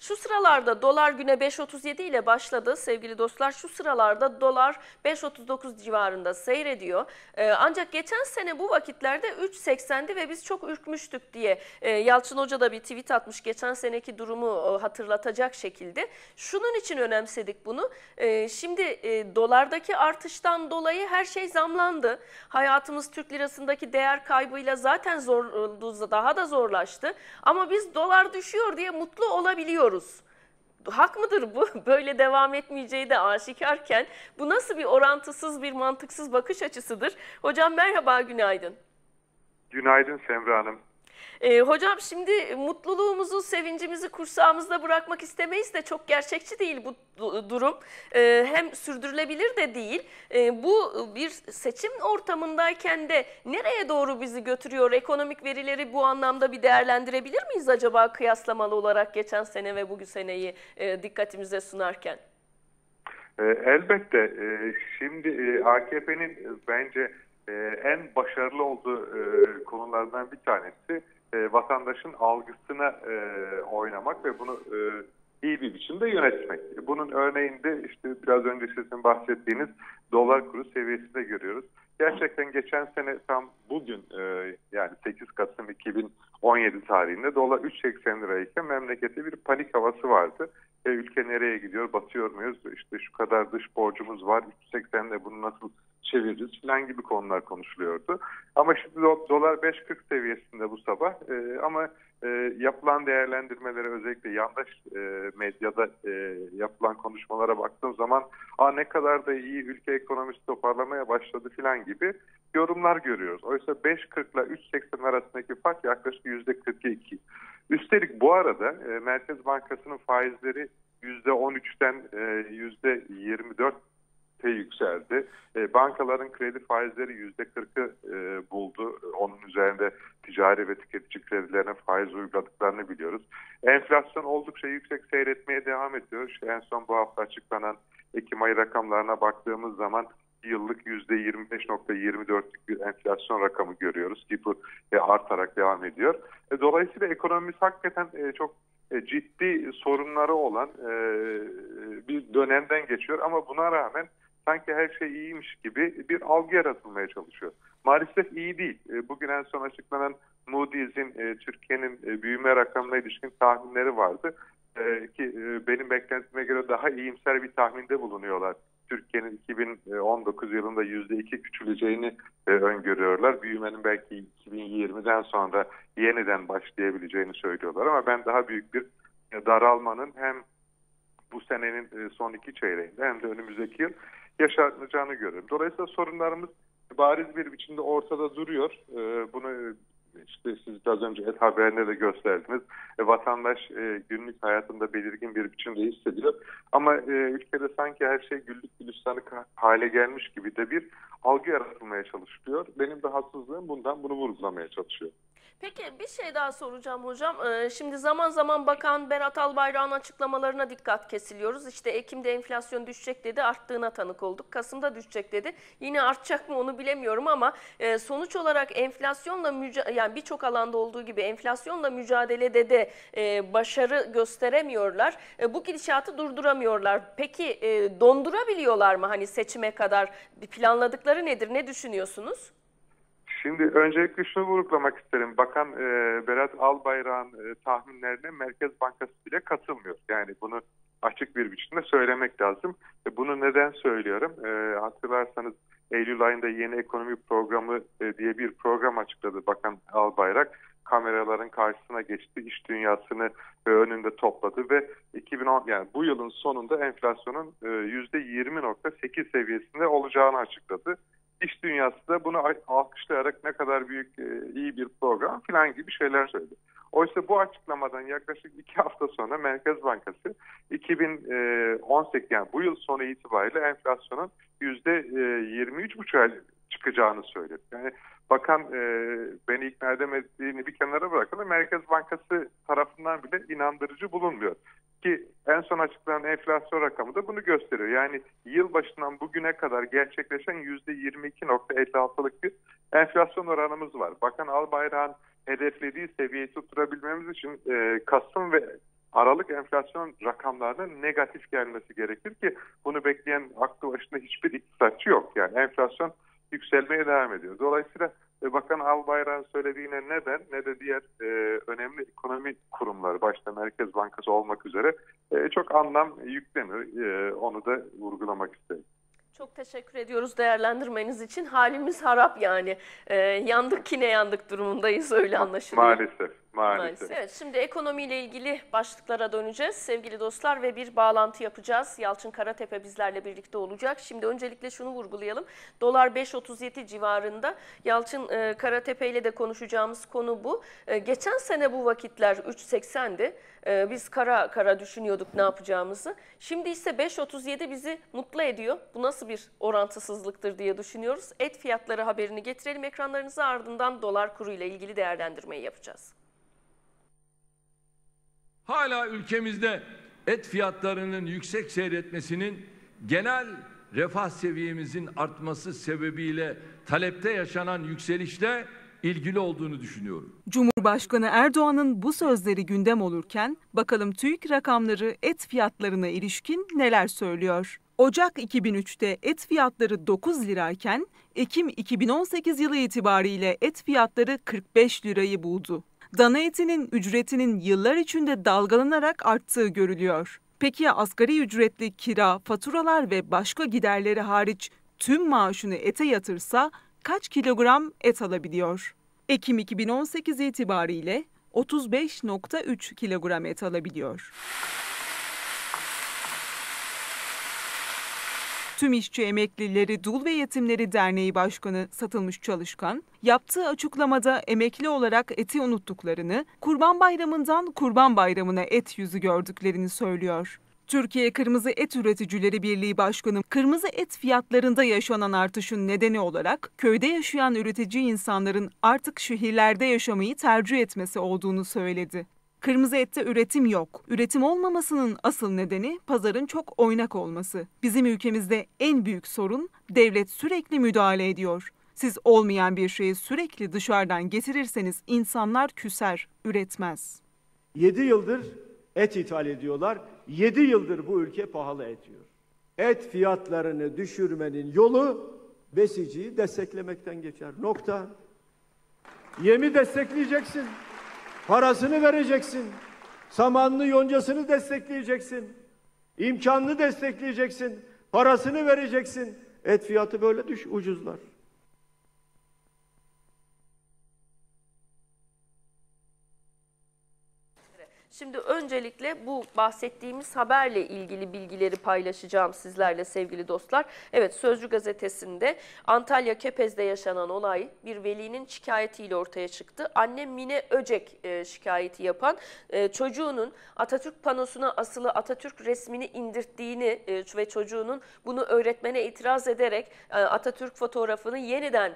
Şu sıralarda dolar güne 5.37 ile başladı sevgili dostlar. Şu sıralarda dolar 5.39 civarında seyrediyor. Ancak geçen sene bu vakitlerde 3.80'di ve biz çok ürkmüştük diye Yalçın Hoca da bir tweet atmış geçen seneki durumu hatırlatacak şekilde. Şunun için önemsedik bunu. Şimdi dolardaki artıştan dolayı her şey zamlandı. Hayatımız Türk lirasındaki değer kaybıyla zaten daha da zorlaştı. Ama biz dolar düşüyor diye mutlu olabiliyoruz. Hak mıdır bu? Böyle devam etmeyeceği de aşikarken bu nasıl bir orantısız, bir mantıksız bakış açısıdır? Hocam merhaba, günaydın. Günaydın Semra Hanım. Hocam şimdi mutluluğumuzu, sevincimizi kursağımızda bırakmak istemeyiz de çok gerçekçi değil bu durum. Hem sürdürülebilir de değil. Bu bir seçim ortamındayken de nereye doğru bizi götürüyor? Ekonomik verileri bu anlamda bir değerlendirebilir miyiz acaba kıyaslamalı olarak geçen sene ve bugün seneyi dikkatimize sunarken? Elbette. Şimdi AKP'nin bence en başarılı olduğu konulardan bir tanesi vatandaşın algısına oynamak ve bunu iyi bir biçimde yönetmek. Bunun örneğinde işte biraz önce sizin bahsettiğiniz dolar kuru seviyesinde görüyoruz. Gerçekten geçen sene tam bugün yani 8 Kasım 2017 tarihinde dolar 3.80 lirayken memlekette bir panik havası vardı. Ülke nereye gidiyor, batıyor muyuz, işte şu kadar dış borcumuz var, 3.80'de bunu nasıl çeviririz falan gibi konular konuşuluyordu. Ama şimdi dolar 5.40 seviyesinde bu sabah ama yapılan değerlendirmelere özellikle yandaş medyada yapılan konuşmalara baktığım zaman ne kadar da iyi ülke ekonomisi toparlamaya başladı falan gibi yorumlar görüyoruz. Oysa 5.40 ile 3.80 arasındaki fark yaklaşık %42. Üstelik bu arada Merkez Bankası'nın faizleri %13'ten %24 yükseldi. Bankaların kredi faizleri %40'ı buldu. Onun üzerinde ticari ve tüketici kredilerine faiz uyguladıklarını biliyoruz. Enflasyon oldukça yüksek seyretmeye devam ediyor. İşte en son bu hafta açıklanan Ekim ayı rakamlarına baktığımız zaman yıllık %25.24'lük bir enflasyon rakamı görüyoruz ki bu artarak devam ediyor. Dolayısıyla ekonomimiz hakikaten çok ciddi sorunları olan bir dönemden geçiyor ama buna rağmen sanki her şey iyiymiş gibi bir algı yaratılmaya çalışıyor. Maalesef iyi değil. Bugün en son açıklanan Moody's'in Türkiye'nin büyüme rakamına ilişkin tahminleri vardı. Ki benim beklentime göre daha iyimser bir tahminde bulunuyorlar. Türkiye'nin 2019 yılında %2 küçüleceğini öngörüyorlar. Büyümenin belki 2020'den sonra yeniden başlayabileceğini söylüyorlar. Ama ben daha büyük bir daralmanın hem bu senenin son 2 çeyreğinde hem de önümüzdeki yıl yaşanacağını görüyorum. Dolayısıyla sorunlarımız bariz bir biçimde ortada duruyor. Bunu işte siz az önce haberinde de gösterdiniz. Vatandaş günlük hayatında belirgin bir biçimde hissediyor. Ama ülkede sanki her şey güllük gülistanlık hale gelmiş gibi de bir algı yaratılmaya çalışılıyor. Benim rahatsızlığım bundan, bunu vurgulamaya çalışıyor. Peki bir şey daha soracağım hocam. Şimdi zaman zaman Bakan Berat Albayrak'ın açıklamalarına dikkat kesiliyoruz. İşte Ekim'de enflasyon düşecek dedi, arttığına tanık olduk. Kasım'da düşecek dedi. Yine artacak mı onu bilemiyorum ama sonuç olarak enflasyonla yani birçok alanda olduğu gibi enflasyonla mücadelede de başarı gösteremiyorlar. Bu gidişatı durduramıyorlar. Peki dondurabiliyorlar mı hani seçime kadar? Planladıkları nedir? Ne düşünüyorsunuz? Şimdi öncelikle şunu vurgulamak isterim. Bakan Berat Albayrak'ın tahminlerine Merkez Bankası bile katılmıyor. Yani bunu açık bir biçimde söylemek lazım. Bunu neden söylüyorum? Hatırlarsanız Eylül ayında yeni ekonomi programı diye bir program açıkladı Bakan Albayrak. Kameraların karşısına geçti, iş dünyasını önünde topladı ve 2010 yani bu yılın sonunda enflasyonun %20.8 seviyesinde olacağını açıkladı. İş dünyası da bunu alkışlayarak ne kadar büyük iyi bir program falan gibi şeyler söyledi. Oysa bu açıklamadan yaklaşık 2 hafta sonra Merkez Bankası 2018 yani bu yıl sonu itibariyle enflasyonun %23,5'a çıkacağını söyledi. Yani bakan beni ikna edemediğini bir kenara bırakalım. Merkez Bankası tarafından bile inandırıcı bulunmuyor. Ki en son açıklanan enflasyon rakamı da bunu gösteriyor. Yani yılbaşından bugüne kadar gerçekleşen %22.56'lık bir enflasyon oranımız var. Bakan Albayrak'ın hedeflediği seviyeyi tutturabilmemiz için Kasım ve Aralık enflasyon rakamlarının negatif gelmesi gerekir ki bunu bekleyen aklı başında hiçbir iktisatçı yok. Yani enflasyon yükselmeye devam ediyor. Dolayısıyla Bakan Albayrak'ın söylediğine ne de diğer önemli ekonomi kurumları, başta Merkez Bankası olmak üzere çok anlam yüklemiyor. Onu da vurgulamak isterim. Çok teşekkür ediyoruz değerlendirmeniz için. Halimiz harap yani. Yandık yine yandık durumundayız, öyle anlaşılıyor. Maalesef. Evet, şimdi ekonomiyle ilgili başlıklara döneceğiz sevgili dostlar ve bir bağlantı yapacağız. Yalçın Karatepe bizlerle birlikte olacak. Şimdi öncelikle şunu vurgulayalım. Dolar 5.37 civarında. Yalçın Karatepe ile de konuşacağımız konu bu. Geçen sene bu vakitler 3.80'di. Biz kara kara düşünüyorduk ne yapacağımızı. Şimdi ise 5.37 bizi mutlu ediyor. Bu nasıl bir orantısızlıktır diye düşünüyoruz. Et fiyatları haberini getirelim ekranlarınıza, ardından dolar kuru ile ilgili değerlendirmeyi yapacağız. Hala ülkemizde et fiyatlarının yüksek seyretmesinin genel refah seviyemizin artması sebebiyle talepte yaşanan yükselişle ilgili olduğunu düşünüyorum. Cumhurbaşkanı Erdoğan'ın bu sözleri gündem olurken bakalım TÜİK rakamları et fiyatlarına ilişkin neler söylüyor? Ocak 2003'te et fiyatları 9 lirayken Ekim 2018 yılı itibariyle et fiyatları 45 lirayı buldu. Dana etinin ücretinin yıllar içinde dalgalanarak arttığı görülüyor. Peki ya asgari ücretli kira, faturalar ve başka giderleri hariç tüm maaşını ete yatırsa kaç kilogram et alabiliyor? Ekim 2018 itibariyle 35,3 kilogram et alabiliyor. Tüm İşçi Emeklileri Dul ve Yetimleri Derneği Başkanı Satılmış Çalışkan, yaptığı açıklamada emekli olarak eti unuttuklarını, Kurban Bayramı'ndan Kurban Bayramı'na et yüzü gördüklerini söylüyor. Türkiye Kırmızı Et Üreticileri Birliği Başkanı, kırmızı et fiyatlarında yaşanan artışın nedeni olarak köyde yaşayan üretici insanların artık şehirlerde yaşamayı tercih etmesi olduğunu söyledi. Kırmızı ette üretim yok. Üretim olmamasının asıl nedeni pazarın çok oynak olması. Bizim ülkemizde en büyük sorun devlet sürekli müdahale ediyor. Siz olmayan bir şeyi sürekli dışarıdan getirirseniz insanlar küser, üretmez. 7 yıldır et ithal ediyorlar. 7 yıldır bu ülke pahalı et yiyor. Et fiyatlarını düşürmenin yolu besiciyi desteklemekten geçer. Nokta. Yemi destekleyeceksin. Parasını vereceksin. Samanını, yoncasını destekleyeceksin. İmkanını destekleyeceksin. Parasını vereceksin. Et fiyatı böyle ucuzlar. Şimdi öncelikle bu bahsettiğimiz haberle ilgili bilgileri paylaşacağım sizlerle sevgili dostlar. Evet, Sözcü gazetesinde Antalya Kepez'de yaşanan olay bir velinin şikayetiyle ortaya çıktı. Anne Mine Öcek şikayeti yapan çocuğunun Atatürk panosuna asılı Atatürk resmini indirttiğini ve çocuğunun bunu öğretmene itiraz ederek Atatürk fotoğrafını yeniden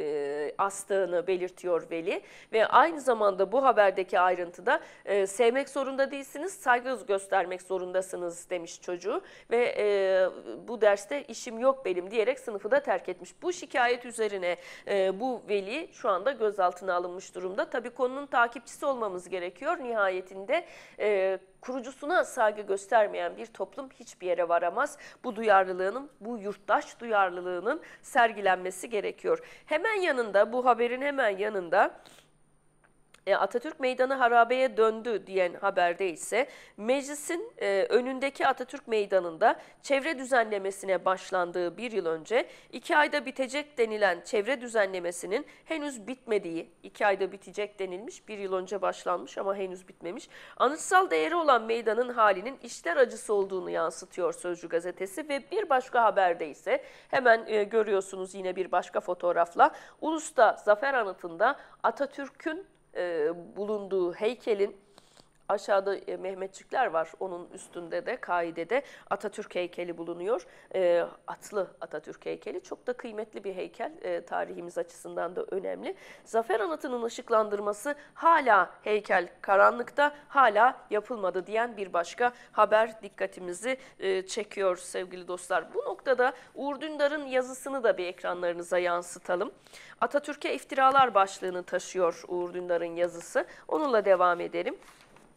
astığını belirtiyor veli. Ve aynı zamanda bu haberdeki ayrıntıda sevmek zorunda değilsiniz, saygı göstermek zorundasınız demiş çocuğu ve bu derste işim yok benim diyerek sınıfı da terk etmiş. Bu şikayet üzerine bu veli şu anda gözaltına alınmış durumda. Tabii konunun takipçisi olmamız gerekiyor. Nihayetinde kurucusuna saygı göstermeyen bir toplum hiçbir yere varamaz. Bu duyarlılığının, bu yurttaş duyarlılığının sergilenmesi gerekiyor. Hemen yanında, bu haberin hemen yanında Atatürk Meydanı harabeye döndü diyen haberde ise meclisin önündeki Atatürk Meydanı'nda çevre düzenlemesine başlandığı bir yıl önce 2 ayda bitecek denilen çevre düzenlemesinin henüz bitmediği, 2 ayda bitecek denilmiş, 1 yıl önce başlanmış ama henüz bitmemiş, anıtsal değeri olan meydanın halinin içler acısı olduğunu yansıtıyor Sözcü gazetesi ve bir başka haberde ise hemen görüyorsunuz yine bir başka fotoğrafla Ulus'ta Zafer Anıtı'nda Atatürk'ün bulunduğu heykelin aşağıda Mehmetçikler var. Onun üstünde de kaidede Atatürk heykeli bulunuyor. Atlı Atatürk heykeli. Çok da kıymetli bir heykel. Tarihimiz açısından da önemli. Zafer Anıtı'nın ışıklandırması hala heykel karanlıkta, hala yapılmadı diyen bir başka haber dikkatimizi çekiyor sevgili dostlar. Bu noktada Uğur Dündar'ın yazısını da bir ekranlarınıza yansıtalım. Atatürk'e iftiralar başlığını taşıyor Uğur Dündar'ın yazısı. Onunla devam edelim.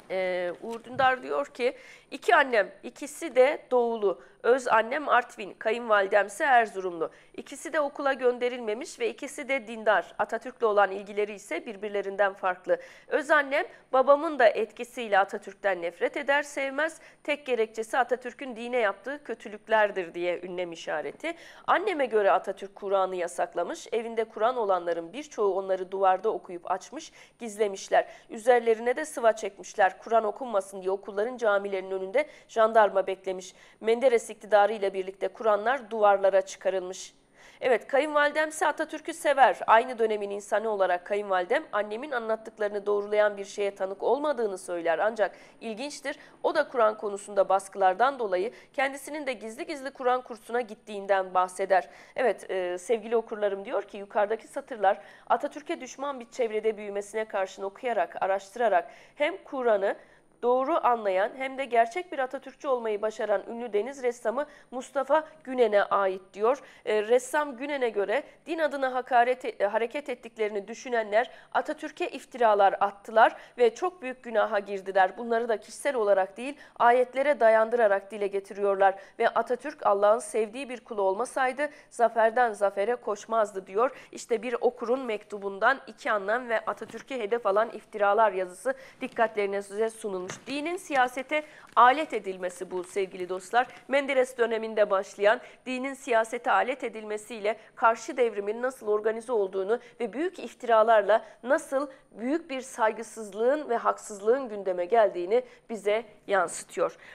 Uğur Dündar diyor ki 2 annem, ikisi de doğulu. Öz annem Artvin, kayınvalidemse Erzurumlu. İkisi de okula gönderilmemiş ve ikisi de dindar. Atatürk'le olan ilgileri ise birbirlerinden farklı. Öz annem babamın da etkisiyle Atatürk'ten nefret eder, sevmez. Tek gerekçesi Atatürk'ün dine yaptığı kötülüklerdir diye ünlem işareti. Anneme göre Atatürk Kur'an'ı yasaklamış. Evinde Kur'an olanların birçoğu onları duvarda okuyup açmış, gizlemişler. Üzerlerine de sıva çekmişler. Kur'an okunmasın diye okulların, camilerin önünde jandarma beklemiş. Menderes iktidarı ile birlikte Kur'anlar duvarlara çıkarılmış. Evet, kayınvalidemse Atatürk'ü sever. Aynı dönemin insanı olarak kayınvalidem annemin anlattıklarını doğrulayan bir şeye tanık olmadığını söyler. Ancak ilginçtir, o da Kur'an konusunda baskılardan dolayı kendisinin de gizli gizli Kur'an kursuna gittiğinden bahseder. Evet, sevgili okurlarım, diyor ki yukarıdaki satırlar Atatürk'e düşman bir çevrede büyümesine karşın okuyarak, araştırarak hem Kur'an'ı doğru anlayan hem de gerçek bir Atatürkçü olmayı başaran ünlü deniz ressamı Mustafa Günen'e ait diyor. Ressam Günen'e göre din adına hareket ettiklerini düşünenler Atatürk'e iftiralar attılar ve çok büyük günaha girdiler. Bunları da kişisel olarak değil, ayetlere dayandırarak dile getiriyorlar ve Atatürk Allah'ın sevdiği bir kulu olmasaydı zaferden zafere koşmazdı diyor. İşte bir okurun mektubundan 2 anlam ve Atatürk'e hedef alan iftiralar yazısı dikkatlerine size sunulmuş. Dinin siyasete alet edilmesi bu sevgili dostlar. Menderes döneminde başlayan dinin siyasete alet edilmesiyle karşı devrimin nasıl organize olduğunu ve büyük iftiralarla nasıl büyük bir saygısızlığın ve haksızlığın gündeme geldiğini bize yansıtıyor.